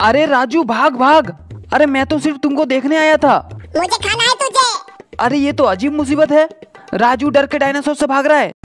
अरे राजू भाग भाग। अरे मैं तो सिर्फ तुमको देखने आया था। मुझे खाना है तुझे। अरे ये तो अजीब मुसीबत है। राजू डर के डायनासोर से भाग रहा है।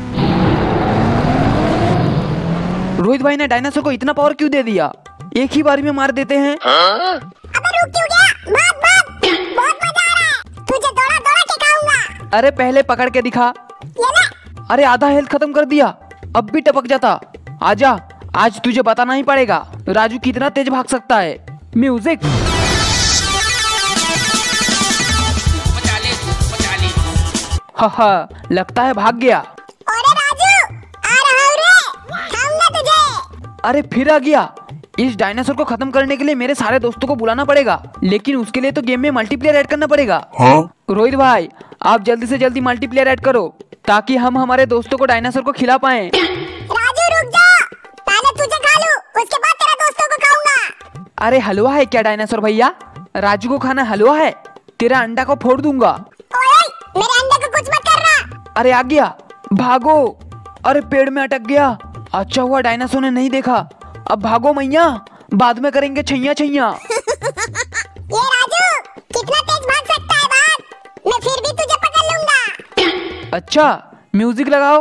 रोहित भाई ने डायनासोर को इतना पावर क्यों दे दिया? एक ही बारी में मार देते हैं। अबे रुक क्यों गया? भाग भाग, बहुत मजा आ रहा है। तुझे दौड़ा दौड़ा के खाऊंगा। अरे पहले पकड़ के दिखा। ये ले। अरे आधा हेल्थ खत्म कर दिया, अब भी टपक जाता। आजा, आज तुझे बताना ही पड़ेगा राजू कितना तेज भाग सकता है। म्यूजिक। हा लगता है भाग गया। अरे राजू, आ रहा हूँ रे, खाऊंगा तुझे। अरे फिर आ गया। इस डायनासोर को खत्म करने के लिए मेरे सारे दोस्तों को बुलाना पड़ेगा, लेकिन उसके लिए तो गेम में मल्टीप्लेयर ऐड करना पड़ेगा। रोहित भाई आप जल्दी से जल्दी मल्टीप्लेयर ऐड करो ताकि हम हमारे दोस्तों को डायनासोर को खिला पाए। राजू रुक जा, पहले तुझे खा लूं, उसके बाद तेरे दोस्तों को खाऊंगा। अरे हलवा है क्या डायनासोर भैया? राजू को खाना हलवा है? तेरा अंडा को फोड़ दूंगा। ओए, मेरे अंडे को कुछ मत करना। अरे आ गया, भागो। अरे पेड़ में अटक गया। अच्छा हुआ डायनासोर ने नहीं देखा। अब भागो मैया, बाद में करेंगे छैया छैया। ये राजू कितना तेज भाग सकता है भाग, मैं फिर भी तुझे पकड़ लूंगा। अच्छा म्यूजिक लगाओ।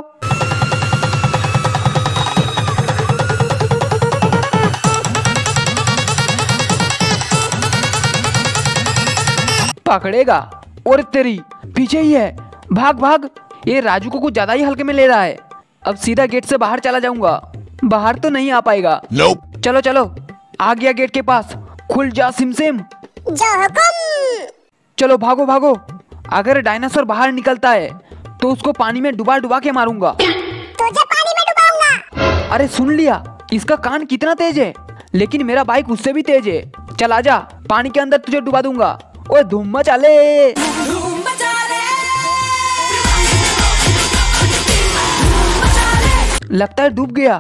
पकड़ेगा। और तेरी पीछे ही है, भाग भाग। ये राजू को कुछ ज्यादा ही हल्के में ले रहा है। अब सीधा गेट से बाहर चला जाऊंगा, बाहर तो नहीं आ पाएगा। चलो चलो, आ गया गेट के पास। खुल जा सिमसिम। जो हुकुम। चलो भागो भागो। अगर डायनासोर बाहर निकलता है तो उसको पानी में डुबा डुबा के मारूंगा। तुझे पानी में डुबाऊंगा। अरे सुन लिया, इसका कान कितना तेज है, लेकिन मेरा बाइक उससे भी तेज है। चल आजा, पानी के अंदर तुझे डुबा दूंगा। ओए धूम मचा ले। लगता है डूब गया।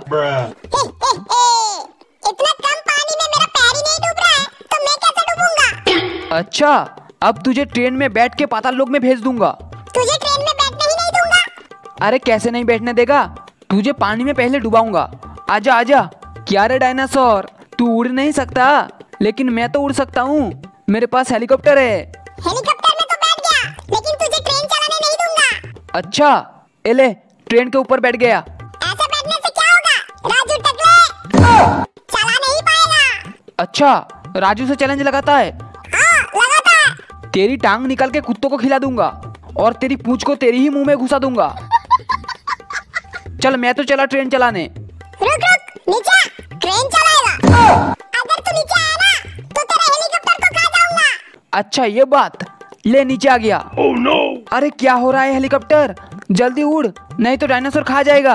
इतना कम पानी में मेरा पैर ही नहीं डूब रहा है, तो मैं कैसे डूबूंगा? अच्छा, अब तुझे ट्रेन में बैठ के पाताल लोक में भेज दूंगा। तुझे ट्रेन में बैठने ही नहीं दूंगा। अरे कैसे नहीं बैठने देगा, तुझे पानी में पहले डुबाऊंगा। आजा आजा। क्या रे डायनासोर, तू उड़ नहीं सकता, लेकिन मैं तो उड़ सकता हूँ। मेरे पास हेलीकॉप्टर है। हेलीकॉप्टर में तो बैठ गया, लेकिन तुझे ट्रेन चलाने नहीं दूंगा। अच्छा एले, ट्रेन के ऊपर बैठ गया। ऐसे बैठने से क्या होगा? राजू टकले चला नहीं पाएगा। अच्छा राजू से चैलेंज लगाता है। हाँ लगाता है। तेरी टांग निकाल के कुत्तों को खिला दूंगा और तेरी पूंछ को तेरी ही मुंह में घुसा दूंगा। चल मैं तो चला ट्रेन चलाने। रुक रुक, नीचे ट्रेन चलाएगा। अगर तू नीचे आया ना तो तेरा हेलीकॉप्टर को खा जाऊंगा। अच्छा ये बात, ले नीचे आ गया। Oh no! अरे क्या हो रहा है हेलीकॉप्टर, जल्दी उड़, नहीं तो डायनासोर खा जाएगा।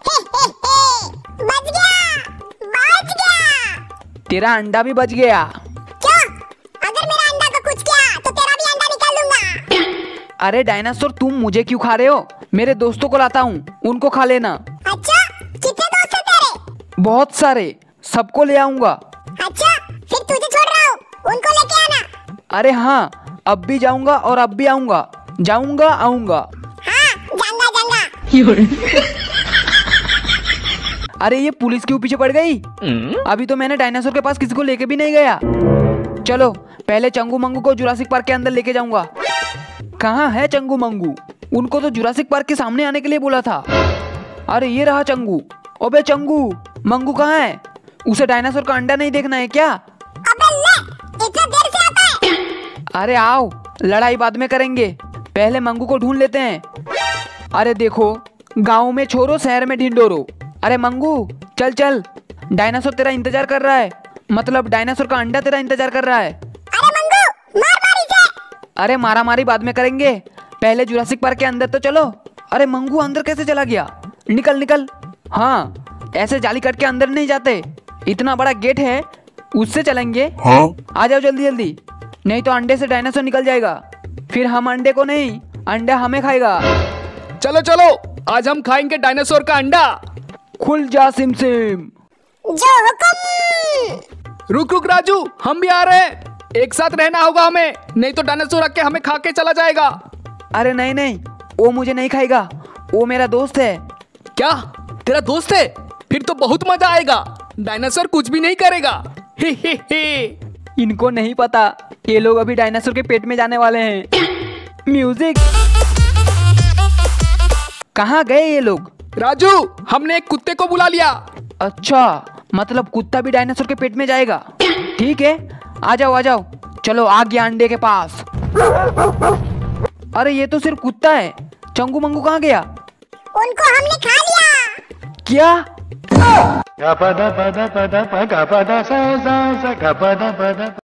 बच गया, बच गया। तेरा अंडा भी बच गया। क्यों? अगर मेरा अंडा को कुछ किया तो तेरा भी अंडा निकाल दूंगा। अरे डायनासोर तुम मुझे क्यों खा रहे हो? मेरे दोस्तों को लाता हूँ, उनको खा लेना। अच्छा, कितने दोस्त हैं तेरे? बहुत सारे, सबको ले आऊंगा। अच्छा, फिर तुझे छोड़ रहा हूँ, उनको लेके आना। अरे हाँ, अब भी जाऊंगा और अब भी आऊंगा, जाऊंगा आऊंगा। हाँ, जाऊंगा जाऊंगा। अरे ये पुलिस क्यों पीछे पड़ गई? अभी तो मैंने डायनासोर के पास किसी को लेके भी नहीं गया। चलो पहले चंगू मंगू को जुरासिक पार्क के अंदर लेके जाऊंगा। कहाँ है चंगू मंगू? उनको तो जुरासिक पार्क के सामने आने के लिए बोला था। अरे ये रहा चंगू। ओबे चंगू, मंगू कहाँ है? उसे डायनासोर का अंडा नहीं देखना है क्या? अबे ले, इतना देर से आता है। अरे आओ, लड़ाई बाद में करेंगे, पहले मंगू को ढूंढ लेते हैं। अरे देखो, गाँव में छोरो शहर में ढिंडोरो। अरे मंगू चल चल, डायनासोर तेरा इंतजार कर रहा है, मतलब डायनासोर का अंडा तेरा इंतजार कर रहा है। अरे मंगू, मार मार इसे। अरे मारा मारी बाद में करेंगे, पहले जुरासिक पार्क के अंदर तो चलो। अरे मंगू अंदर कैसे चला गया? निकल निकल। हाँ, ऐसे जाली कट के अंदर नहीं जाते, इतना बड़ा गेट है, उससे चलेंगे। आ जाओ जल्दी जल्दी, नहीं तो अंडे से डायनासोर निकल जाएगा, फिर हम अंडे को नहीं, अंडा हमें खाएगा। चलो चलो, आज हम खाएंगे डायनासोर का अंडा। खुल जा सिमसिम। जो हुकुम। रुक रुक राजू, हम भी आ रहे हैं, एक साथ रहना होगा हमें, नहीं तो डायनासोर आके हमें खा के चला जाएगा। अरे नहीं नहीं, वो मुझे नहीं खाएगा, वो मेरा दोस्त है। क्या तेरा दोस्त है? फिर तो बहुत मजा आएगा, डायनासोर कुछ भी नहीं करेगा। ही ही ही। इनको नहीं पता ये लोग अभी डायनासोर के पेट में जाने वाले हैं। म्यूजिक। कहाँ गए ये लोग? राजू, हमने एक कुत्ते को बुला लिया। अच्छा, मतलब कुत्ता भी डायनासोर के पेट में जाएगा। ठीक है, आ जाओ आ जाओ। चलो आ गया अंडे के पास। अरे ये तो सिर्फ कुत्ता है, चंगू मंगू कहाँ गया? उनको हमने खा लिया। क्या?